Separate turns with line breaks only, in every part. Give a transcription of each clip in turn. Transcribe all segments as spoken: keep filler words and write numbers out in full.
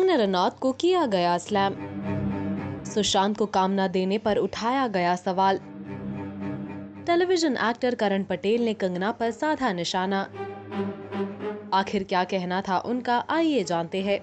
कंगना रनौत को किया गया स्लैम। सुशांत को काम न देने पर उठाया गया सवाल। टेलीविजन एक्टर करण पटेल ने कंगना पर साधा निशाना। आखिर क्या कहना था उनका, आइए जानते हैं।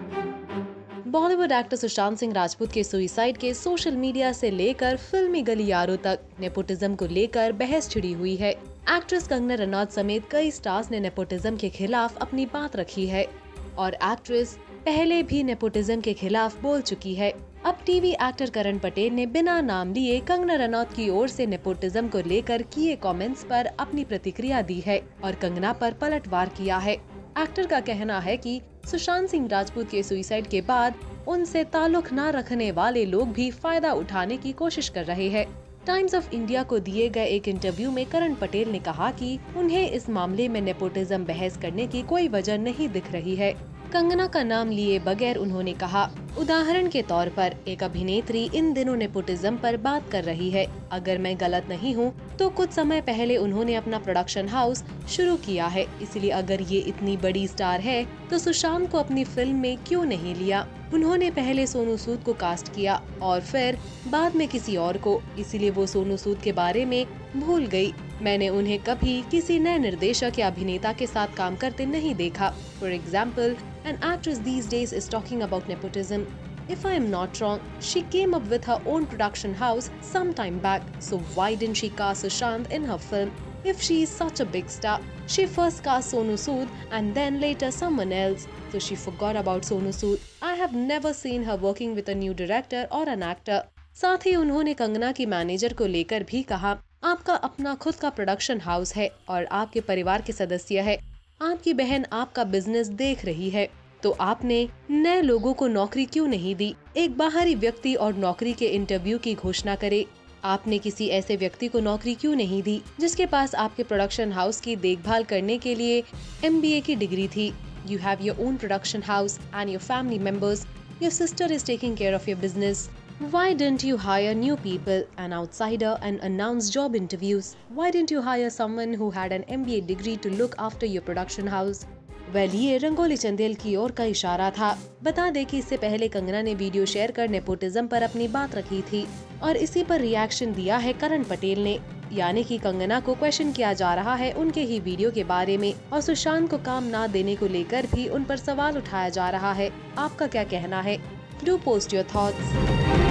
बॉलीवुड एक्टर सुशांत सिंह राजपूत के सुसाइड के सोशल मीडिया से लेकर फिल्मी गलियारों तक नेपोटिज्म को लेकर बहस छिड़ी हुई है। एक्ट्रेस कंगना रनौत समेत कई स्टार्स ने नेपोटिज्म के खिलाफ अपनी बात रखी है और एक्ट्रेस पहले भी नेपोटिज्म के खिलाफ बोल चुकी है। अब टीवी एक्टर करण पटेल ने बिना नाम लिए कंगना रनौत की ओर से नेपोटिज्म को लेकर किए कमेंट्स पर अपनी प्रतिक्रिया दी है और कंगना पर पलटवार किया है। एक्टर का कहना है कि सुशांत सिंह राजपूत के सुसाइड के बाद उनसे ताल्लुक न रखने वाले लोग भी फायदा उठाने की कोशिश कर रहे हैं। टाइम्स ऑफ इंडिया को दिए गए एक इंटरव्यू में करण पटेल ने कहा कि उन्हें इस मामले में नेपोटिज्म बहस करने की कोई वजह नहीं दिख रही है। कंगना का नाम लिए बगैर उन्होंने कहा, उदाहरण के तौर पर एक अभिनेत्री इन दिनों नेपोटिज्म पर बात कर रही है। अगर मैं गलत नहीं हूँ तो कुछ समय पहले उन्होंने अपना प्रोडक्शन हाउस शुरू किया है, इसलिए अगर ये इतनी बड़ी स्टार है तो सुशांत को अपनी फिल्म में क्यों नहीं लिया। उन्होंने पहले सोनू सूद को कास्ट किया और फिर बाद में किसी और को, इसीलिए वो सोनू सूद के बारे में भूल गई। मैंने उन्हें कभी किसी नए निर्देशक या अभिनेता के साथ काम करते नहीं देखा। For example, an actress these days is talking about nepotism. If I am not wrong, she came up with her own production house some time back. So why didn't she cast Sushant in her film? If she is such a big star, she first cast Sonu Sood and then later someone else. So she forgot about Sonu Sood. I have never seen her working with a new director or an actor. साथ ही उन्होंने कंगना की manager को लेकर भी कहा, आपका अपना खुद का प्रोडक्शन हाउस है और आपके परिवार के सदस्य है। आपकी बहन आपका बिजनेस देख रही है, तो आपने नए लोगों को नौकरी क्यों नहीं दी? एक बाहरी व्यक्ति और नौकरी के इंटरव्यू की घोषणा करे। आपने किसी ऐसे व्यक्ति को नौकरी क्यों नहीं दी जिसके पास आपके प्रोडक्शन हाउस की देखभाल करने के लिए एम बी ए की डिग्री थी? You have your own production house and your family members. Your sister is taking care of your business. Why didn't you hire new people, an outsider, and announce job interviews? Why didn't you hire someone who had an M B A degree to look after your production house? Well, ये रंगोली चंदेल की ओर का इशारा था। बता दें कि इससे पहले कंगना ने वीडियो शेयर कर नेपोटिज्म पर अपनी बात रखी थी और इसी पर रिएक्शन दिया है करण पटेल ने। यानी कि कंगना को क्वेश्चन किया जा रहा है उनके ही वीडियो के बारे में और सुशांत को काम ना देने को लेकर भी उन पर सवाल उठाया जा रहा है। आपका क्या कहना है? Do post your thoughts.